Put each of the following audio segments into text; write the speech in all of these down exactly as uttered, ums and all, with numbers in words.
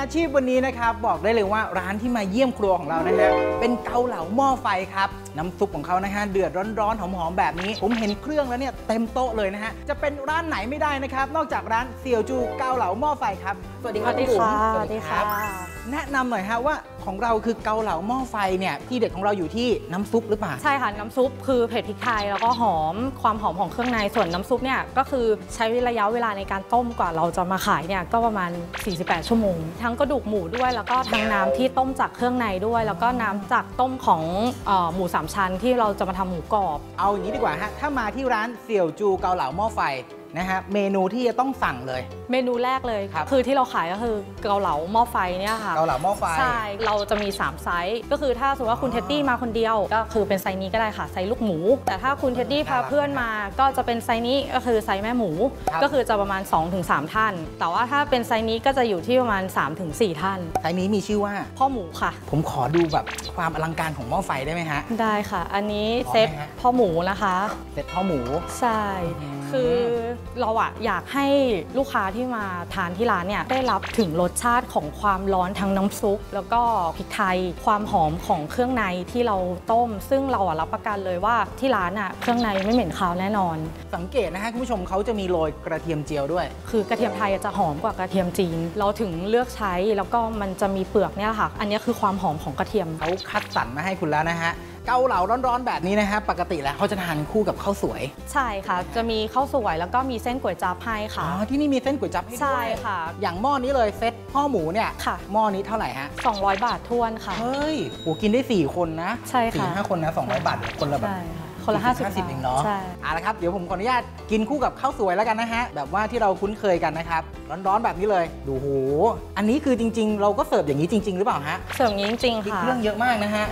อาชีพวันนี้นะครับบอกได้เลยว่าร้านที่มาเยี่ยมครัวของเรานะฮะเป็นเกาเหลาหม้อไฟครับน้ำซุปของเขานะฮะเดือดร้อนๆหอมๆแบบนี้ผมเห็นเครื่องแล้วเนี่ยเต็มโต๊ะเลยนะฮะจะเป็นร้านไหนไม่ได้นะครับนอกจากร้านเสี่ยวจูเกาเหลาหม้อไฟครับสวัสดีครับคุณบุ๋มสวัสดีค่ะแนะนำหน่อยฮะว่าของเราคือเกาเหลาหม้อไฟเนี่ยที่เด็ดของเราอยู่ที่น้ำซุปหรือเปล่าใช่ค่ะน้ำซุปคือเผ็ดพริกไทยแล้วก็หอมความหอมของเครื่องในส่วนน้ำซุปเนี่ยก็คือใช้ระยะเวลาในการต้มกว่าเราจะมาขายเนี่ยก็ประมาณสี่สิบแปดชั่วโมงทั้งกระดูกหมูด้วยแล้วก็ทั้งน้ำที่ต้มจากเครื่องในด้วยแล้วก็น้ำจากต้มของหมูสามชั้นที่เราจะมาทำหมูกรอบเอาอย่างนี้ดีกว่าฮะถ้ามาที่ร้านเสี่ยวจูเกาเหลาหม้อไฟนะฮะเมนูที่จะต้องสั่งเลยเมนูแรกเลยครับคือที่เราขายก็คือเกาเหลาหม้อไฟเนี่ยค่ะเกาเหลาหม้อไฟใช่เราจะมีสามไซส์ก็คือถ้าสมมติว่าคุณเท็ดดี้มาคนเดียวก็คือเป็นไซส์นี้ก็ได้ค่ะไซส์ลูกหมูแต่ถ้าคุณเท็ดดี้พาเพื่อนมาก็จะเป็นไซส์นี้ก็คือไซส์แม่หมูก็คือจะประมาณ สองถึงสาม ท่านแต่ว่าถ้าเป็นไซส์นี้ก็จะอยู่ที่ประมาณ สามถึงสี่ ท่านไซส์นี้มีชื่อว่าพ่อหมูค่ะผมขอดูแบบความอลังการของหม้อไฟได้ไหมฮะได้ค่ะอันนี้เซตพ่อหมูนะคะเซตพ่อหมูใช่คือเราอะอยากให้ลูกค้าที่มาทานที่ร้านเนี่ยได้รับถึงรสชาติของความร้อนทั้งน้ำซุปแล้วก็พริกไทยความหอมของเครื่องในที่เราต้มซึ่งเราอะรับประกันเลยว่าที่ร้านอะเครื่องในไม่เหม็นคาวแน่นอนสังเกตนะฮะคุณผู้ชมเขาจะมีโรยกระเทียมเจียวด้วยคือกระเทียมไทยจะหอมกว่ากระเทียมจีนเราถึงเลือกใช้แล้วก็มันจะมีเปลือกเนี่ยค่ะอันนี้คือความหอมของกระเทียมเขาคัดสรรมาให้คุณแล้วนะฮะเกาเหลาร้อนๆแบบนี้นะฮะปกติแล้วเขาจะทานคู่กับข้าวสวยใช่ค่ะจะมีข้าวสวยแล้วก็มีเส้นก๋วยจั๊บให้ค่ะอ๋อที่นี่มีเส้นก๋วยจั๊บให้ด้วยใช่ค่ะอย่างหม้อนี้เลยเซตพ่อหมูเนี่ยค่ะหม้อนี้เท่าไหร่ฮะสองร้อยบาททวนค่ะเฮ้ยโหกินได้สี่คนนะใช่ค่ะสี่ห้าคนนะสองร้อยบาทคนละแบบคนละห้าสิบเองเนาะเอาละครับเดี๋ยวผมขออนุญาตกินคู่กับข้าวสวยแล้วกันนะฮะแบบว่าที่เราคุ้นเคยกันนะครับร้อนๆแบบนี้เลยดูโหอันนี้คือจริงๆเราก็เสิร์ฟอย่างนี้จริงๆหรือเปล่าฮะเสิร์ฟอย่างนี้จริงๆค่ะเครื่องเยอะมากนะฮะ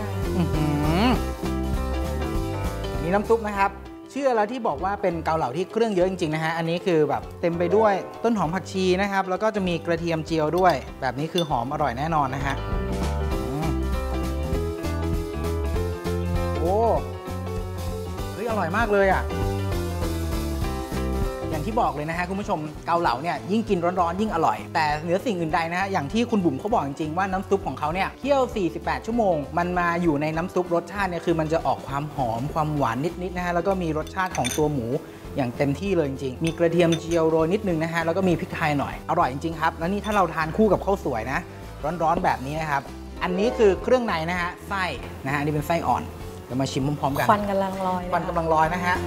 นี่น้ำซุปนะครับเชื่อแล้วที่บอกว่าเป็นเกาเหลาที่เครื่องเยอะจริงๆนะฮะอันนี้คือแบบเต็มไปด้วยต้นหอมผักชีนะครับแล้วก็จะมีกระเทียมเจียวด้วยแบบนี้คือหอมอร่อยแน่นอนนะฮะโอ้เฮ้ยอร่อยมากเลยอ่ะอย่างที่บอกเลยนะฮะคุณผู้ชมเกาเหลาเนี่ยยิ่งกินร้อนๆยิ่งอร่อยแต่เหนือสิ่งอื่นใดนะฮะอย่างที่คุณบุ๋มเขาบอกจริงๆว่าน้ำซุปของเขาเนี่ยเคี่ยวสี่สิบแปดชั่วโมงมันมาอยู่ในน้ำซุปรสชาติเนี่ยคือมันจะออกความหอมความหวานนิดๆนะฮะแล้วก็มีรสชาติของตัวหมูอย่างเต็มที่เลยจริงๆมีกระเทียมเจียวโรยนิดนึงนะฮะแล้วก็มีพริกไทยหน่อยอร่อยจริงๆครับแล้วนี่ถ้าเราทานคู่กับข้าวสวยนะร้อนๆแบบนี้นะครับอันนี้คือเครื่องในนะฮะไส้นะฮะนี่เป็นไส้อ่อนเดี๋ยวมาชิมพร้อมๆกันควันกำลังลอยควันกำลังลอยนะฮะ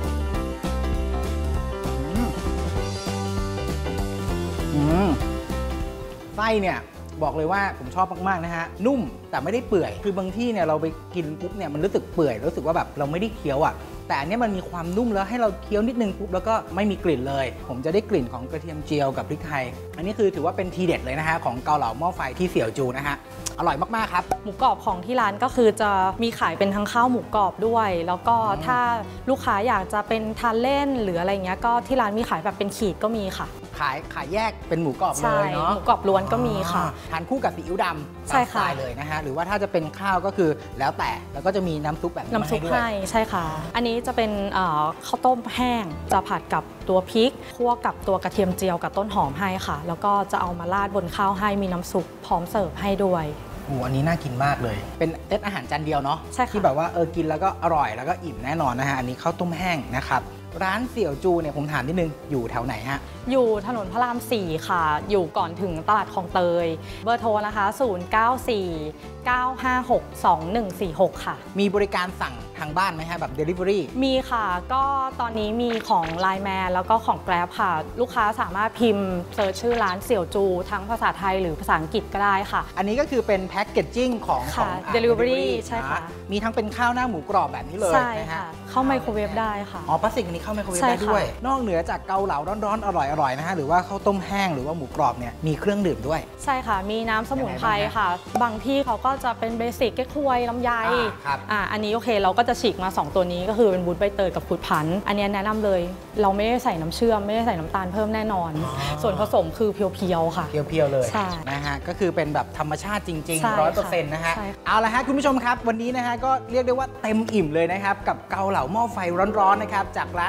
ไส้เนี่ยบอกเลยว่าผมชอบมากๆนะฮะนุ่มแต่ไม่ได้เปื่อยคือบางที่เนี่ยเราไปกินปุ๊บเนี่ยมันรู้สึกเปื่อยรู้สึกว่าแบบเราไม่ได้เคี้ยวอ่ะแต่อันนี้มันมีความนุ่มแล้วให้เราเคี้ยวนิดนึงปุ๊บแล้วก็ไม่มีกลิ่นเลยผมจะได้กลิ่นของกระเทียมเจียวกับพริกไทยอันนี้คือถือว่าเป็นทีเด็ดเลยนะฮะของเกาเหลาหม้อไฟที่เสี่ยวจูนะฮะอร่อยมากๆครับหมูกรอบของที่ร้านก็คือจะมีขายเป็นทั้งข้าวหมูกรอบด้วยแล้วก็ถ้าลูกค้าอยากจะเป็นทานเล่นหรืออะไรเงี้ยก็ที่ร้านมีขายแบบเป็นขีดก็มีค่ะขายขายแยกเป็นหมูกรอบเลยเนาะหมูกรอบล้วนก็มีค่ะทานคู่กับซีอิ๊วดำใช่ค่ะเลยนะฮะหรือว่าถ้าจะเป็นข้าวก็คือแล้วแต่แล้วก็จะมีน้ำซุปแบบนี้น้ำซุปให้ใช่ค่ะอันนี้จะเป็นข้าวต้มแห้งจะผัดกับตัวพริกคั่วกับตัวกระเทียมเจียวกับต้นหอมให้ค่ะแล้วก็จะเอามาราดบนข้าวให้มีน้ำซุปพร้อมเสิร์ฟให้ด้วยโอ้อันนี้น่ากินมากเลยเป็นเซตอาหารจานเดียวเนาะใช่ค่ะที่แบบว่าเออกินแล้วก็อร่อยแล้วก็อิ่มแน่นอนนะฮะอันนี้ข้าวต้มแห้งนะครับร้านเสี่ยวจูเนี่ยผมถามนิดนึงอยู่แถวไหนฮะอยู่ถนนพระรามสี่ค่ะอยู่ก่อนถึงตลาดคลองเตยเบอร์โทรนะคะศูนย์ เก้า สี่ เก้า ห้า หก สอง หนึ่ง สี่ หกค่ะมีบริการสั่งทางบ้านไหมฮะแบบ Delivery มีค่ะก็ตอนนี้มีของ ไลน์ แมน แล้วก็ของ Grab ค่ะลูกค้าสามารถพิมพ์เซิร์ชชื่อร้านเสี่ยวจูทั้งภาษาไทยหรือภาษาอังกฤษก็ได้ค่ะอันนี้ก็คือเป็นแพ็กเกจจิ้งของของ Delivery ใช่ค่ะมีทั้งเป็นข้าวหน้าหมูกรอบแบบนี้เลยใช่ค่ะเข้าไมโครเวฟได้ค่ะอ๋อพลาสติกอันนี้เข้าไมโครเวฟได้ด้วยนอกเหนือจากเกาเหลาร้อนๆอร่อยๆนะฮะหรือว่าข้าวต้มแห้งหรือว่าหมูกรอบเนี่ยมีเครื่องดื่มด้วยใช่ค่ะมีน้ำสมุนไพรค่ะบางที่เขาก็จะเป็นเบสิกแก้ควยลำไยอ่าอันนี้โอเคเราก็จะฉีกมาสองตัวนี้ก็คือเป็นบูทใบเตยกับฟูดพันธุ์อันนี้แนะนำเลยเราไม่ได้ใส่น้ำเชื่อมไม่ได้ใส่น้ำตาลเพิ่มแน่นอนส่วนผสมคือเพียวๆค่ะเพียวๆเลยนะฮะก็คือเป็นแบบธรรมชาติจริงๆ ร้อยเปอร์เซ็นต์ นะฮะเอาละฮะคุณผู้ชมครับวันนี้นะฮะก็เรียกได้ว่าเต็มอิ่มเลยนะครับกับเกาเหลาหม้อไฟร้อนๆนะครับจากร้าน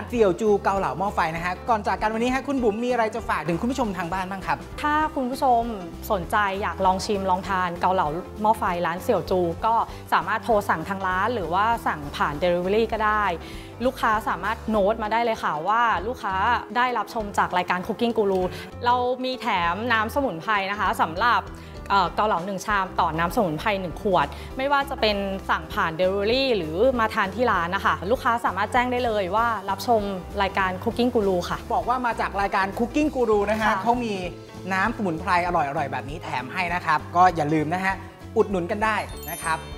เสี่ยวจูเกาเหลาหม้อไฟนะฮะก่อนจากกันวันนี้ฮะคุณบุ๋มมีอะไรจะฝากถึงคุณผู้ชมทางบ้านบ้างครับถ้าคุณผู้ชมสนใจอยากลองชิมลองทานเกาเหลาหม้อไฟร้านเสี่ยวจูก็สามารถโทรสั่งทางร้านหรือว่าสั่งผ่าน Delivery ก็ได้ลูกค้าสามารถโน้ตมาได้เลยค่ะว่าลูกค้าได้รับชมจากรายการ Cooking Guru เรามีแถมน้ำสมุนไพรนะคะสำหรับเกาเหลาหนึ่งชามต่อน้ำสมุนไพรหนึ่งขวดไม่ว่าจะเป็นสั่งผ่าน Delivery หรือมาทานที่ร้านนะคะลูกค้าสามารถแจ้งได้เลยว่ารับชมรายการ Cooking Guru ค่ะบอกว่ามาจากรายการ Cooking Guru นะฮะเขามีน้ำสมุนไพรอร่อยๆแบบนี้แถมให้นะครับก็อย่าลืมนะฮะอุดหนุนกันได้นะครับ